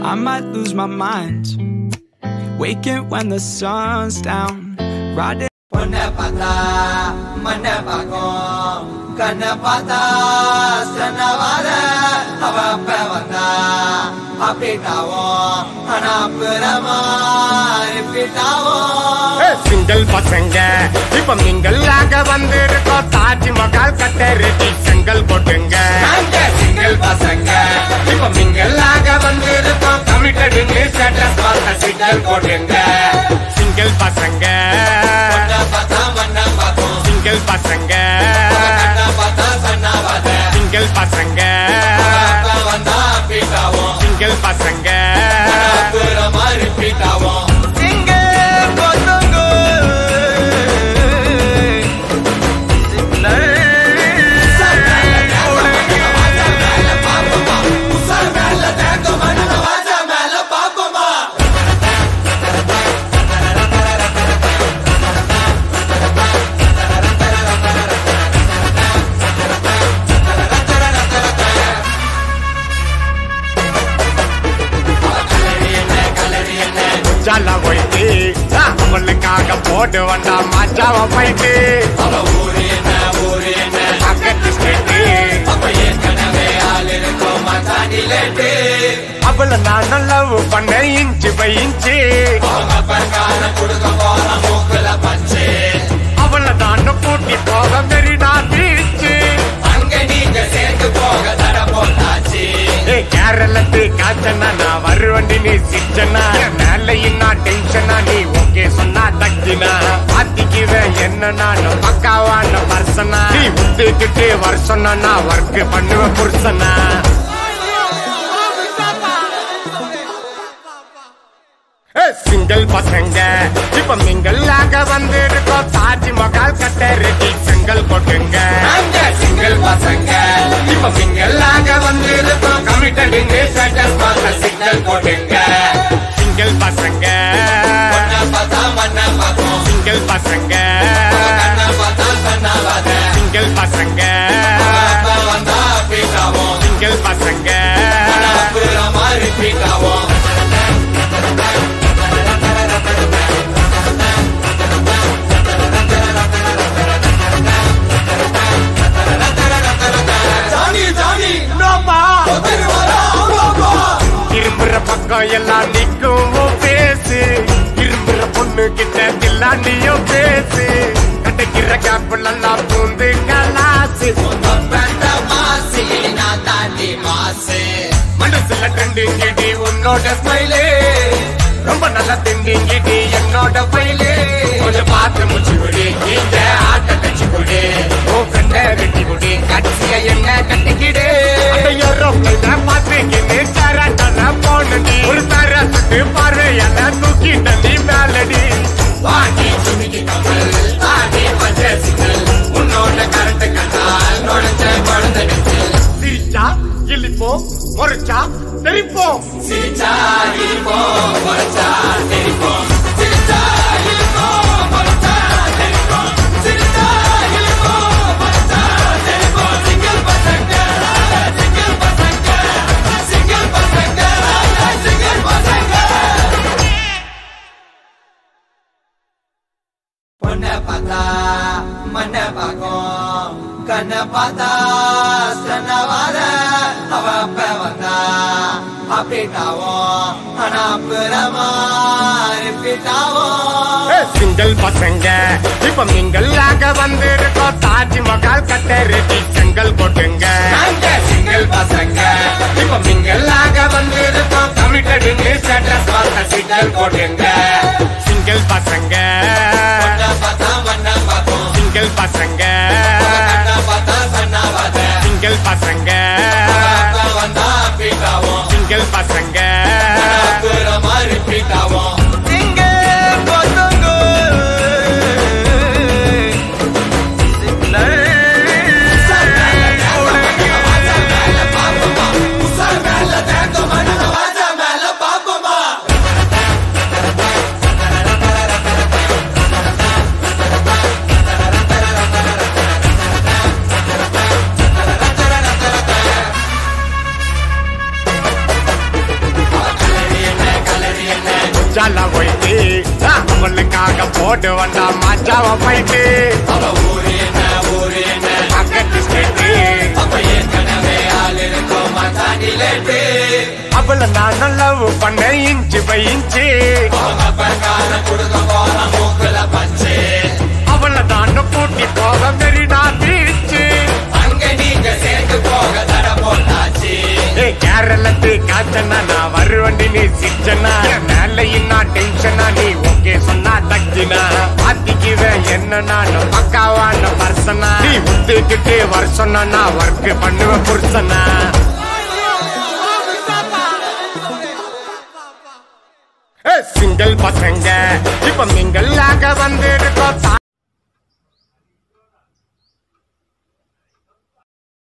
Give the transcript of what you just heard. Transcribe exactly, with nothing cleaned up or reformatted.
I might lose my mind. Waking when the sun's down, riding. Pone pata, mane pago, kana pata, sana vada, hava pe vanda, apitawo, hana purama, apitawo. Single pasanga, ipa mingle laga vandirukko, Taj Mahal katte ready, single kotunga. Single pasanga, ipa mingle laga vandirukko, committed in this status vanda single kotunga. Single pasanga, single pasanga, single pasanga, single pasanga. Jala waiti, amalkaga podu vanda machawa paiti. Ava uri na uri na, agatti steti. Appa yekanave alirukko matani leti. Avala nana love panna inchi by inchi. Avanga parkana kuduka pora mukula panchi. Avala nana kooti poga merina beach. Ange neenga sertu poga thara pollachi. Hey Keralathi kaachana na varuvandi nee sichana. Nallayina tension ani okay sonna dakkina. Paathikive enna nanu pakkavana persona. Nee uddekite varshana na work pannuva pursana. Single pasanga, ipa mingle laga vandirukko, Taj Mahal katte ready, single kotunga. Single pasanga, ipa mingle laga vandirukko, committed in this status vanda single kotunga. Single pasanga, single pasanga, single pasanga, single pasanga. இரும்புற பக்கம் எல்லாம் நிக்கும் பேசு, இரும்புற பொண்ணு கிட்ட எல்லாம் நீயும் பேசு. கடைக்கிற கேப்பிள் எல்லாம் பூந்து கலாசு, மனசுல ட்ரெண்டிங் கிடி உன்னோட ஸ்மைலே, ரொம்ப நல்லா திண்டிங் கிடி என்னோட பைலே. கொஞ்சம் பார்த்து முச்சு குடி, இந்த ஆட்ட கட்சி குடி, உன் ஃப்ரெண்ட வெட்டி குடி, கட்சிய என்ன கட்டிக்கிடு. பாத்துக்கின்னு சரட்டன போனடி, ஒரு தர சுட்டு பார்வையால தூக்கி தண்ணி மேலடி. வாடி சுமிக்கு கமல், தாடி பஞ்ச சிக்கல், உன்னோட கரண்ட் கண்டால் நுழைஞ்ச குழந்தை நெஞ்சில். சிரிச்சா இழிப்போம், முறைச்சா தெரிப்போம். சிரிச்சா இழிப்போம், முறைச்சா தெரிப்போம். சிரிச்சா இழிப்போம், முறைச்சா தெரிப்போம். சிரிச்சா இழிப்போம், முறைச்சா தெரிப்போம். சிங்கிள் பசங்க, சிங்கிள் பசங்க, சிங்கிள் பசங்க, சிங்கிள் பசங்க. பொண்ண பார்த்தா மண்ண பார்க்கும், கண்ண பார்த்தா சன்ன வார, அவ அப்ப வந்தா அப்படிட்டாவும், ஆனா அப்புறமா ரிப்பீட்டாவும். சிங்கிள் பசங்க, இப்ப mingle ஆக வந்திருக்கோ, Taj Mahal கட்ட ரெடி, single போட்டுங்க. சிங்கிள் பசங்க, இப்ப mingle ஆக வந்திருக்கோ, committed in this status vanda single போட்டுங்க. சிங்கிள் பசங்க, single பசங்க, single பசங்க, single பசங்க. மச்சால போயிட்டு அவளுக்காக போட்டு வந்தா மச்சாவ போயிட்டு அவ ஊரு என்ன ஊரு என்ன பக்கத்து ஸ்டேட்டு அப்ப ஏற்கனவே ஆள் இருக்கும் மச்சாண்டி லேட்டு அவளை நான் லவ் பண்ண இன்ச்சு பை இன்ச்சு அவங்க பங்கால கொடுக்க போற மூக்குல பஞ்சு அவளை நான் கூட்டி போக மெரினா பீச்சு அங்க நீங்க சேர்த்து போக தட போட்டாச்சு கேரளத்து காச்சனா நான் வருவண்டி நீ சிச்சனா மேலையும் நான் டென்ஷனா நீ ஓகே சொன்னா தக்கினா பாத்திக்குவேன் என்ன நான் பக்காவான பர்சனா நீ உத்துக்கிட்டு வருஷம்னா நான் ஒர்க் பண்ணுவேன் புருஷனா சிங்கிள் பசங்க இப்ப மிங்கல்லாக வந்து இருக்கோம்